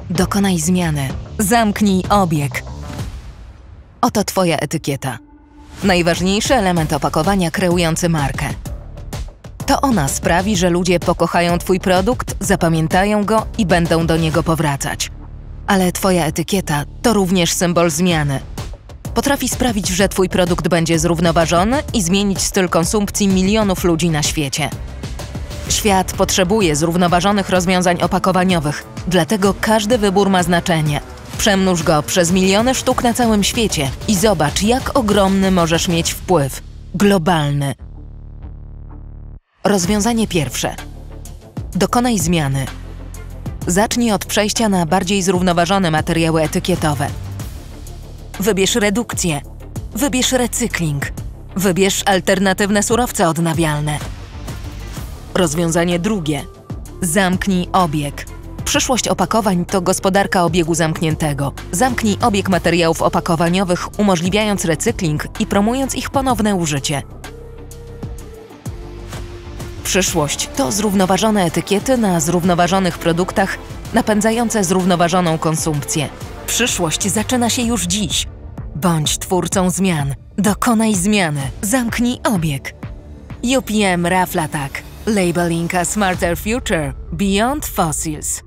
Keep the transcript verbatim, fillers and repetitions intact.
Dokonaj zmiany. Zamknij obieg. Oto Twoja etykieta. Najważniejszy element opakowania kreujący markę. To ona sprawi, że ludzie pokochają Twój produkt, zapamiętają go i będą do niego powracać. Ale Twoja etykieta to również symbol zmiany. Potrafi sprawić, że Twój produkt będzie zrównoważony i zmienić styl konsumpcji milionów ludzi na świecie. Świat potrzebuje zrównoważonych rozwiązań opakowaniowych, dlatego każdy wybór ma znaczenie. Przemnóż go przez miliony sztuk na całym świecie i zobacz, jak ogromny możesz mieć wpływ. Globalny. Rozwiązanie pierwsze. Dokonaj zmiany. Zacznij od przejścia na bardziej zrównoważone materiały etykietowe. Wybierz redukcję. Wybierz recykling. Wybierz alternatywne surowce odnawialne. Rozwiązanie drugie. Zamknij obieg. Przyszłość opakowań to gospodarka obiegu zamkniętego. Zamknij obieg materiałów opakowaniowych, umożliwiając recykling i promując ich ponowne użycie. Przyszłość to zrównoważone etykiety na zrównoważonych produktach, napędzające zrównoważoną konsumpcję. Przyszłość zaczyna się już dziś. Bądź twórcą zmian. Dokonaj zmiany. Zamknij obieg. U P M Raflatac. Labeling a smarter future beyond fossils.